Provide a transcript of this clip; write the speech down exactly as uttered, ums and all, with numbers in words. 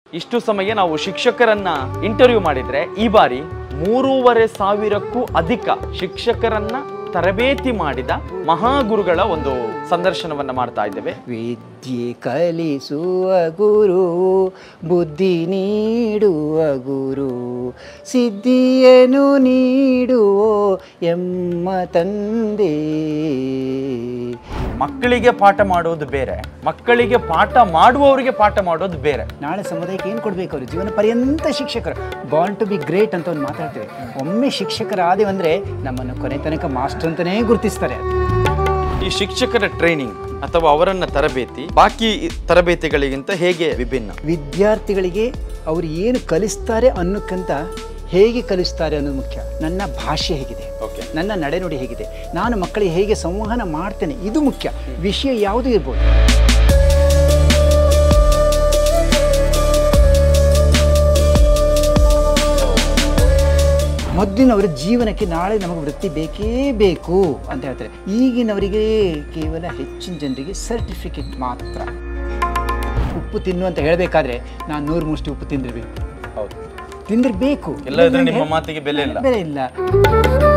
ಇಷ್ಟು ಸಮಯ ನಾವು ಶಿಕ್ಷಕರನ್ನ ಇಂಟರ್ವ್ಯೂ ಮಾಡಿದ್ರೆ ಈ ಬಾರಿ ಮೂರುವರೆ ಸಾವಿರಕ್ಕೂ ಅಧಿಕ ಶಿಕ್ಷಕರನ್ನ ತರಬೇತಿ ಮಾಡಿದ ಮಹಾಗುರುಗಳ ಒಂದು ಸಂದರ್ಶನವನ್ನ ಮಾಡ್ತಾ ಇದ್ದೇವೆ. ವಿದ್ಯೆ ಕಲಿಸುವ ಗುರು, ಬುದ್ಧಿ ನೀಡುವ ಗುರು, ಸಿದ್ಧಿಯನ್ನು ನೀಡುವ ಎಮ್ಮ ತಂದೆ. ಮಕ್ಕಳಿಗೆ ಪಾಠ ಮಾಡೋದು ಬೇರೆ, ಮಕ್ಕಳಿಗೆ ಪಾಠ ಮಾಡುವವರಿಗೆ ಪಾಠ ಮಾಡೋದು ಬೇರೆ. ನಾಳೆ ಸಮುದಾಯಕ್ಕೆ ಏನು ಕೊಡಬೇಕು? ಅವರು ಜೀವನ ಪರ್ಯಂತ ಶಿಕ್ಷಕರು, ಬಾರ್ನ್ ಟು ಬಿ ಗ್ರೇಟ್ ಅಂತ ಒಂದು ಮಾತಾಡ್ತೇವೆ. ಒಮ್ಮೆ ಶಿಕ್ಷಕರಾದೇವಂದ್ರೆ ನಮ್ಮನ್ನು ಕೊನೆ ತನಕ ಮಾಸ್ಟರ್ ಅಂತಲೇ ಗುರುತಿಸ್ತಾರೆ. ಈ ಶಿಕ್ಷಕರ ಟ್ರೈನಿಂಗ್ ಅಥವಾ ಅವರನ್ನ ತರಬೇತಿ ಬಾಕಿ ತರಬೇತಿಗಳಿಗಿಂತ ಹೇಗೆ ವಿಭಿನ್ನ? ವಿದ್ಯಾರ್ಥಿಗಳಿಗೆ ಅವರು ಏನು ಕಲಿಸ್ತಾರೆ ಅನ್ನೋಕ್ಕಿಂತ ಹೇಗೆ ಕಲಿಸ್ತಾರೆ ಅನ್ನೋದು ಮುಖ್ಯ. ನನ್ನ ಭಾಷೆ ಹೇಗಿದೆ, ನನ್ನ ನಡೆನುಡಿ ಹೇಗಿದೆ, ನಾನು ಮಕ್ಕಳಿಗೆ ಹೇಗೆ ಸಂವಹನ ಮಾಡ್ತೇನೆ, ಇದು ಮುಖ್ಯ. ವಿಷಯ ಯಾವುದು ಇರ್ಬೋದು. ಮೊದಲಿನವರ ಜೀವನಕ್ಕೆ ನಾಳೆ ನಮಗೆ ವೃತ್ತಿ ಬೇಕೇ ಬೇಕು ಅಂತ ಹೇಳ್ತಾರೆ. ಈಗಿನವರಿಗೆ ಕೇವಲ ಹೆಚ್ಚಿನ ಜನರಿಗೆ ಸರ್ಟಿಫಿಕೇಟ್ ಮಾತ್ರ. ಉಪ್ಪು ತಿನ್ನು ಅಂತ ಹೇಳಬೇಕಾದ್ರೆ ನಾನು ನೂರು ಮುಷ್ಟಿ ಉಪ್ಪು ತಿಂದಿರ್ಬೇಕು, ತಿಂದಿರ್ಬೇಕು, ಇಲ್ಲದ್ರೆ ನಿಮ್ಮ ಮಾತಿಗೆ ಬೆಲೆ ಇಲ್ಲ ಬೆಲೆ ಇಲ್ಲ.